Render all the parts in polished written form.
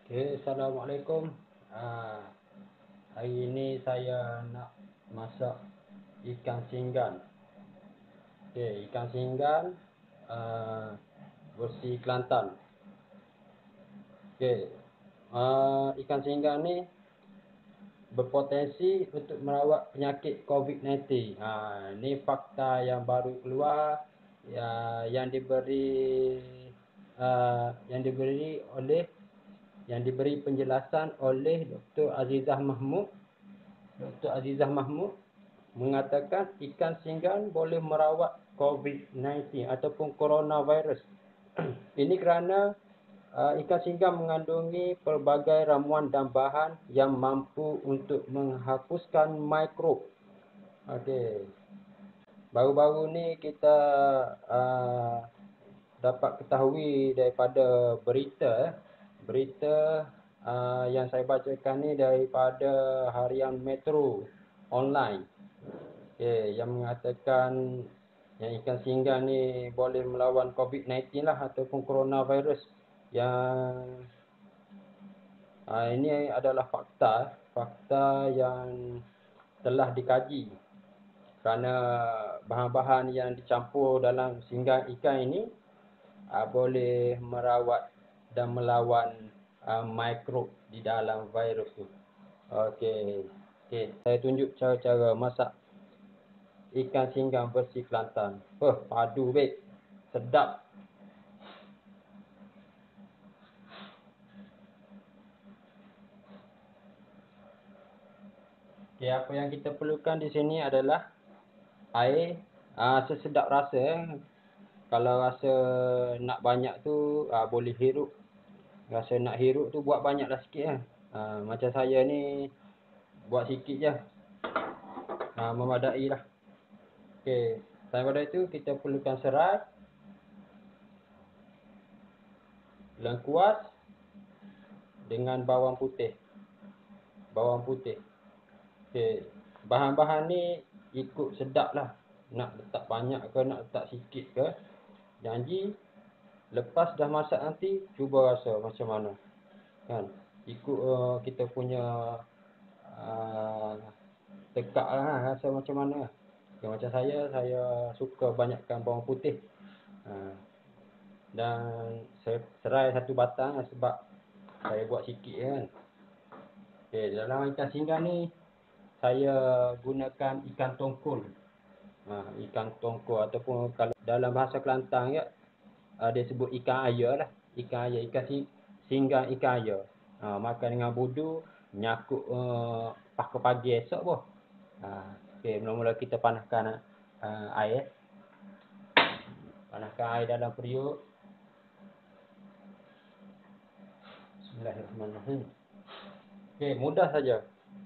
Okay, Assalamualaikum. Ah, Hari ini saya nak masak ikan singgan. Okay, ikan singgan versi Kelantan. Okay, ikan singgan ni berpotensi untuk merawat penyakit COVID-19. Ni fakta yang baru keluar, yang diberi penjelasan oleh Dr. Azizah Mahmud mengatakan ikan singgan boleh merawat COVID-19 ataupun coronavirus. Ini kerana ikan singgan mengandungi pelbagai ramuan dan bahan yang mampu untuk menghapuskan mikrob. Okey. Baru-baru ni kita dapat ketahui daripada berita yang saya bacakan ni daripada harian Metro Online. Yang mengatakan yang ikan singgan ni boleh melawan COVID-19 lah ataupun coronavirus. Yang ini adalah fakta yang telah dikaji, kerana bahan-bahan yang dicampur dalam singgan ikan ini boleh merawat dan melawan mikrob di dalam virus tu. Okey, saya tunjuk cara-cara masak ikan singgang versi Kelantan. Padu baik. Sedap. Okey, apa yang kita perlukan di sini adalah air sesedap rasa. Kalau rasa nak banyak tu boleh hirup. Rasa nak hirup tu buat banyaklah sikit lah. Macam saya ni buat sikit je. Memadai lah. Okey, daripada itu kita perlukan serai, lengkuas dengan bawang putih. Okey, bahan-bahan ni ikut sedap lah. Nak letak banyak ke, nak letak sikit ke. Janji lepas dah masak nanti cuba rasa macam mana. Kan? Ikut kita punya tekak lah rasa macam mana. Okay, macam saya suka banyakkan bawang putih. Dan serai satu batang sebab saya buat sikit kan. Okay, dalam ikan singgan ni saya gunakan ikan tongkol. Ikan tongkol ataupun kalau dalam bahasa Kelantan ya, dia sebut ikan air lah. Ikan air, singgan ikan air. Makan dengan budu, nyakut pagi esok pun. Okay, mula-mula kita panaskan air. Panaskan air dalam periuk. Bismillahirrahmanirrahim. Okay, mudah saja.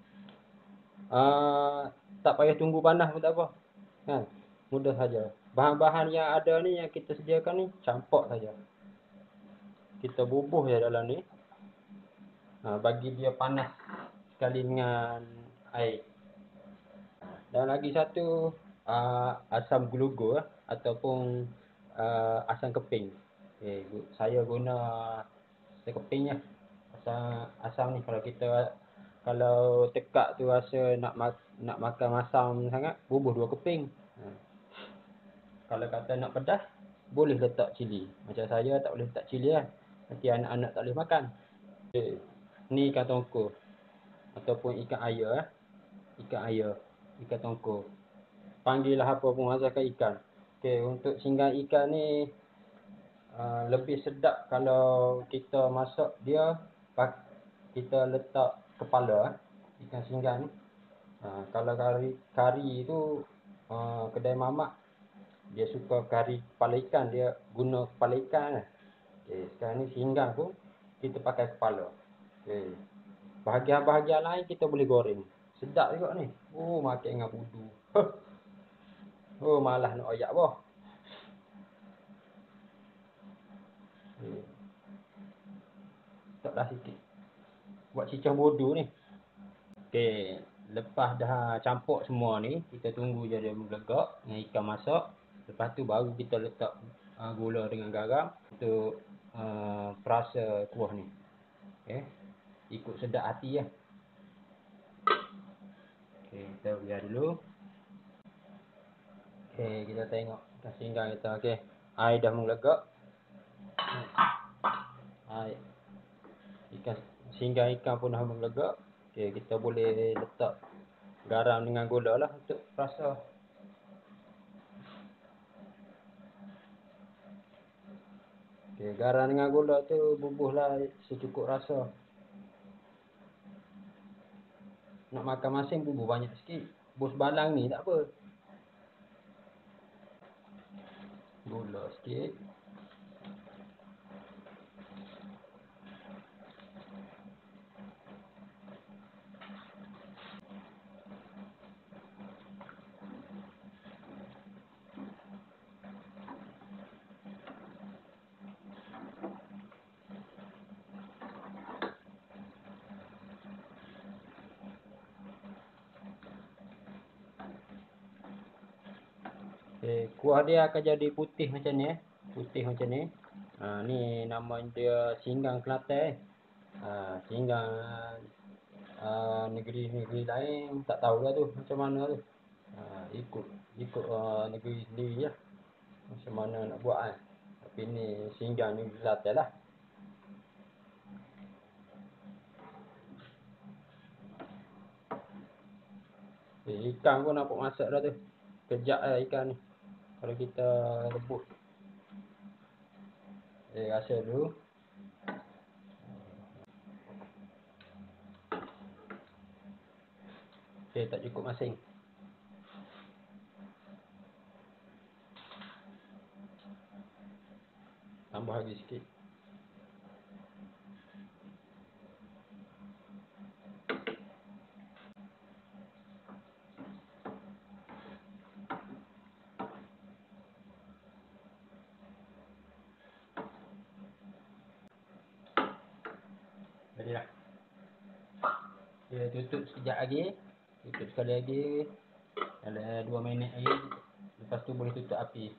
Tak payah tunggu panas pun tak apa. Kan? Mudah saja. Bahan-bahan yang ada ni, yang kita sediakan ni, campak saja. Kita bubuh je dalam ni. Bagi dia panas sekali dengan air. Dan lagi satu, asam glugo ataupun asam keping. Okay, saya guna asam keping je. Asam ni kalau tekak tu rasa nak makan masam sangat, bubuh 2 keping. Kalau kata nak pedas, boleh letak cili. Macam saya tak boleh letak cili lah. Nanti anak-anak tak boleh makan. Okay. Ni ikan tongkol ataupun ikan air. Ikan tongkol. Panggil lah apa pun masakan ikan. Okay, untuk singgang ikan ni lebih sedap kalau kita masak dia, kita letak kepala ikan singgang ni. Kalau kari tu kedai mamak dia suka kari kepala ikan, dia guna kepala ikan lah. Okay, sekarang ni singgang pun kita pakai kepala. Okay. Bahagian-bahagian lain kita boleh goreng. Sedap juga ni. Makan dengan budu. Malah nak oyak boh. Okay. Letaklah sikit. Buat cicah budu ni. Okay. Lepas dah campur semua ni, kita tunggu je dia melegak dengan ikan masak. Lepas tu baru kita letak gula dengan garam untuk perasa kuah ni. Okey. Ikut sedap hati ya. Okey, kita biar dulu. Okey, kita tengok ikan singgang kita. Okey. Air dah melegak. Air ikan singgang ikan pun dah melegak. Okey, kita boleh letak garam dengan gula lah untuk rasa. Okey, garam dengan gula tu bubuhlah secukup rasa. Nak makan masin bubuh banyak sikit. Bubuh sebalang ni tak apa. Gula sikit. Okay, kuah dia akan jadi putih macam ni Putih macam ni. Ni nama dia singgang Kelantan. Singgang negeri-negeri lain tak tahulah tu macam mana tu. Ikut negeri sendiri lah. Macam mana nak buat kan. Tapi ni singgang negeri Kelantan lah. Ikan pun nampak masak dah tu. Kejap lah ikan ni. Kalau kita rebus. Rasa dulu. Tak cukup masing. Tambah lagi sikit. Jadilah. Tutup sekejap lagi. Tutup sekali lagi. Ada 2 minit lagi. Lepas tu boleh tutup api.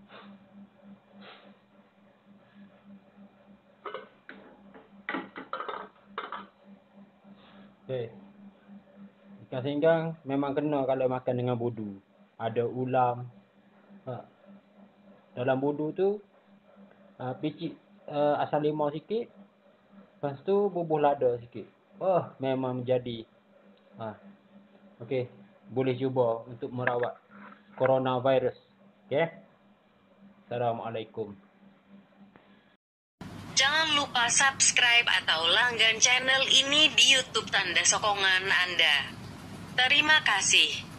Okey. Ikan singgang memang kena kalau makan dengan budu. Ada ulam. Dalam budu tu picit asam limau sikit. Lepas tu bubuh lada sikit. Memang menjadi. Okey, boleh cuba untuk merawat coronavirus. Okey. Assalamualaikum. Jangan lupa subscribe atau langgan channel ini di YouTube tanda sokongan Anda. Terima kasih.